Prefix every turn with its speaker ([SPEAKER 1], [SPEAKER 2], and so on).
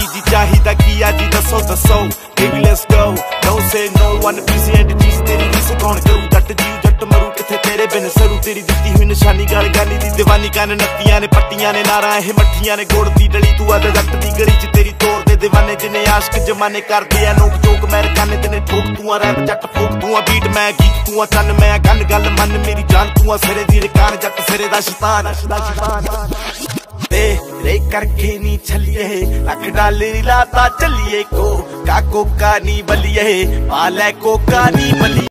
[SPEAKER 1] की जी चाहिदा की आ जी दसो दसो baby let's go don't say no one piece and cheese तेरी रीस कौन करू जट जीव जट मरू किथे तेरे बिन सरू तेरी दित्ती हुई निशानी गल गाली दी दीवानी कन नत्तियां ने पट्टियां ने नारा ਇਹ मट्ठियां ने गुड़ दी डली तू अद जट दी गली च तेरी तोड़ दे दीवाने जिने आशिक जमाने करदे आ नोक चोक मैं रकाने तेने ठोक तू आ रैप जट फूक तू आ बीट मैं गीत तू आ चन मैं गन गल मन मेरी जान तू आ सिरे दी रकान जट सिरे दा शैतान तेरे करके नी छलिए लख डालर लाता चलिए को का कोका नी बलिए पाले कोका नी बलिए।